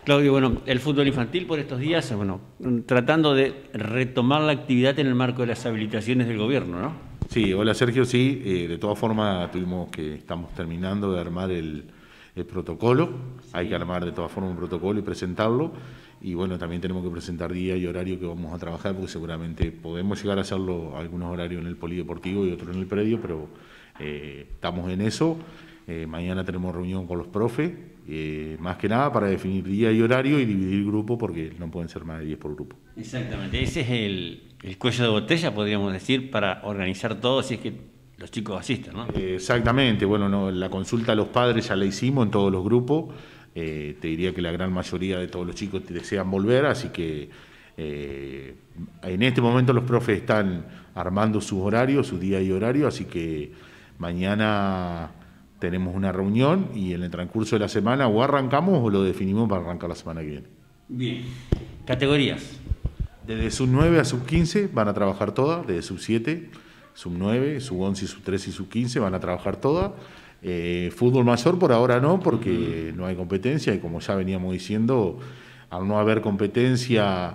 Claudio, bueno, el fútbol infantil por estos días, bueno, tratando de retomar la actividad en el marco de las habilitaciones del gobierno, ¿no? Sí, hola Sergio, sí, de todas formas estamos terminando de armar el protocolo, sí. Hay que armar de todas formas un protocolo y presentarlo, y bueno, también tenemos que presentar día y horario que vamos a trabajar, porque seguramente podemos llegar a hacerlo algunos horarios en el polideportivo y otros en el predio, pero estamos en eso. Mañana tenemos reunión con los profes, más que nada para definir día y horario y dividir grupo, porque no pueden ser más de 10 por grupo. Exactamente, ese es el cuello de botella, podríamos decir, para organizar todo, si es que los chicos asisten, ¿no? Exactamente, bueno, no, la consulta a los padres ya la hicimos en todos los grupos, te diría que la gran mayoría de todos los chicos desean volver, así que en este momento los profes están armando sus horarios, sus días y horarios, así que mañana tenemos una reunión y en el transcurso de la semana o arrancamos o lo definimos para arrancar la semana que viene. Bien. ¿Categorías? Desde sub-9 a sub-15 van a trabajar todas, desde sub-7, sub-9, sub-11, sub-13 y sub-15 van a trabajar todas. Fútbol mayor por ahora no, porque no hay competencia y como ya veníamos diciendo, al no haber competencia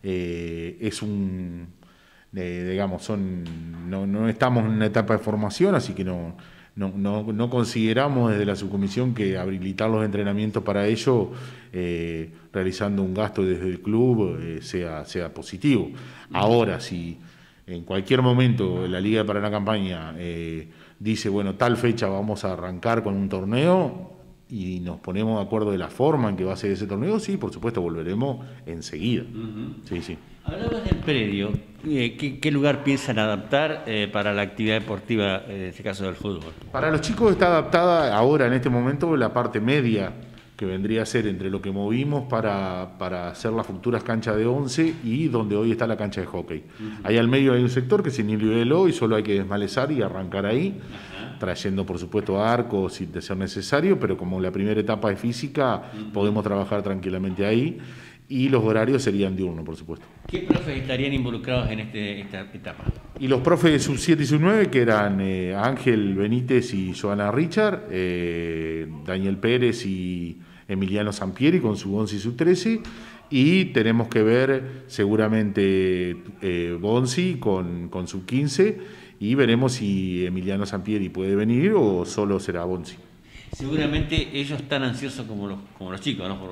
no estamos en una etapa de formación, así que no consideramos desde la subcomisión que habilitar los entrenamientos para ello, realizando un gasto desde el club, sea positivo. Ahora, si en cualquier momento la Liga de Paraná Campaña dice, bueno, tal fecha vamos a arrancar con un torneo y nos ponemos de acuerdo de la forma en que va a ser ese torneo, sí, por supuesto, volveremos enseguida. Sí, sí. Hablabas del predio, ¿qué lugar piensan adaptar para la actividad deportiva, en este caso del fútbol? Para los chicos está adaptada ahora, en este momento, la parte media, que vendría a ser entre lo que movimos para hacer las futuras canchas de 11 y donde hoy está la cancha de hockey. Ahí al medio hay un sector que se niveló y solo hay que desmalezar y arrancar ahí, trayendo por supuesto arcos si de ser necesario, pero como la primera etapa es física, podemos trabajar tranquilamente ahí. Y los horarios serían diurnos, por supuesto. ¿Qué profes estarían involucrados en esta etapa? Y los profes de sub-7 y sub-9, que eran Ángel Benítez y Joana Richard, Daniel Pérez y Emiliano Sampieri con sub-11 y sub-13, y tenemos que ver seguramente Bonzi con sub-15, y veremos si Emiliano Sampieri puede venir o solo será Bonzi. Seguramente ellos están ansiosos como los chicos, ¿no?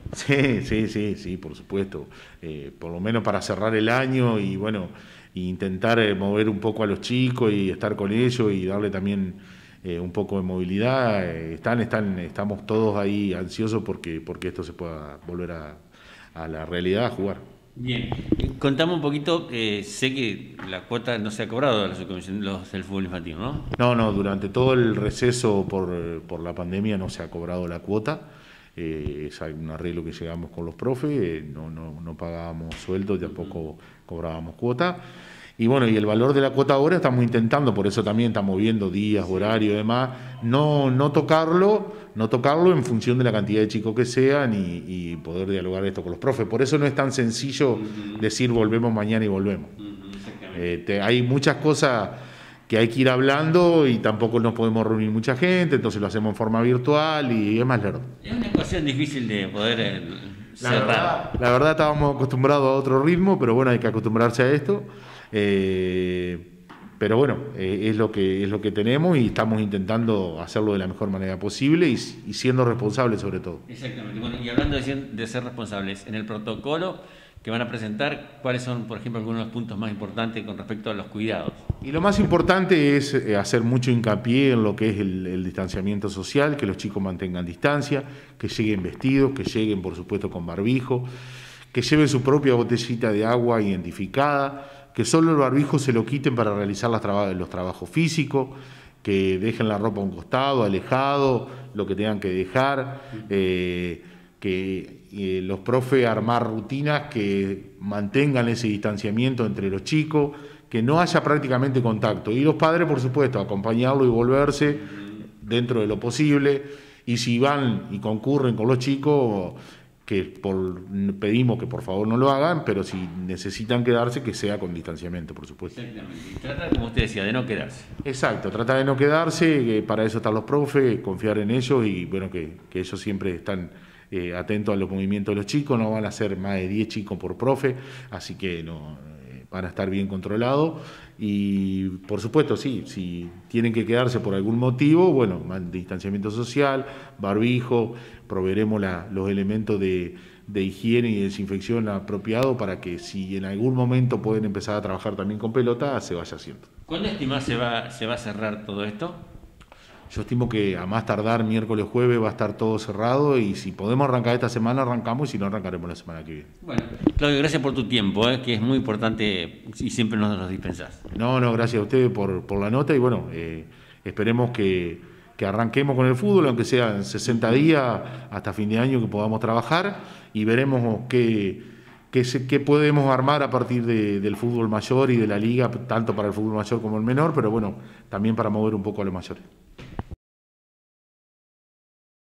Sí, por supuesto. Por lo menos para cerrar el año y bueno, intentar mover un poco a los chicos y estar con ellos y darle también un poco de movilidad. Estamos todos ahí ansiosos porque esto se pueda volver a la realidad, a jugar. Bien, contame un poquito, sé que la cuota no se ha cobrado de la subcomisión del fútbol infantil, ¿no? No, durante todo el receso por la pandemia no se ha cobrado la cuota, es un arreglo que llegamos con los profes, no pagábamos sueldo, tampoco cobrábamos cuota. Y bueno, y el valor de la cuota ahora estamos intentando, por eso también estamos viendo días, horario y demás, no tocarlo en función de la cantidad de chicos que sean y poder dialogar esto con los profes. Por eso no es tan sencillo decir volvemos mañana y volvemos. Hay muchas cosas que hay que ir hablando y tampoco nos podemos reunir mucha gente, entonces lo hacemos en forma virtual y es más lerdo. Es una ecuación difícil de poder cerrar. La verdad estábamos acostumbrados a otro ritmo, pero bueno, hay que acostumbrarse a esto. Pero bueno, es lo que tenemos y estamos intentando hacerlo de la mejor manera posible y siendo responsables sobre todo. Exactamente. Bueno, y hablando de ser responsables, en el protocolo que van a presentar, ¿cuáles son, por ejemplo, algunos de los puntos más importantes con respecto a los cuidados? Y lo más importante es hacer mucho hincapié en lo que es el distanciamiento social, que los chicos mantengan distancia, que lleguen vestidos, que lleguen, por supuesto, con barbijo, que lleven su propia botellita de agua identificada, que solo el barbijo se lo quiten para realizar los trabajos físicos, que dejen la ropa a un costado, alejado, lo que tengan que dejar, que los profes armar rutinas que mantengan ese distanciamiento entre los chicos, que no haya prácticamente contacto. Y los padres, por supuesto, acompañarlo y volverse dentro de lo posible. Y si van y concurren con los chicos, pedimos que por favor no lo hagan, pero si necesitan quedarse, que sea con distanciamiento, por supuesto. Exactamente. Y trata, como usted decía, de no quedarse. Exacto, trata de no quedarse, que para eso están los profes, confiar en ellos y bueno, que ellos siempre están atento a los movimientos de los chicos, no van a ser más de 10 chicos por profe, así que no, van a estar bien controlados. Y por supuesto, sí, si tienen que quedarse por algún motivo, bueno, distanciamiento social, barbijo, proveeremos los elementos de higiene y desinfección apropiados para que si en algún momento pueden empezar a trabajar también con pelota, se vaya haciendo. ¿Cuándo estimás se va a cerrar todo esto? Yo estimo que a más tardar miércoles, jueves va a estar todo cerrado y si podemos arrancar esta semana, arrancamos y si no, arrancaremos la semana que viene. Bueno, Claudio, gracias por tu tiempo, que es muy importante y siempre nos dispensás. No, gracias a ustedes por la nota y bueno, esperemos que arranquemos con el fútbol, aunque sean 60 días hasta fin de año que podamos trabajar y veremos qué podemos armar a partir del fútbol mayor y de la liga, tanto para el fútbol mayor como el menor, pero bueno, también para mover un poco a los mayores.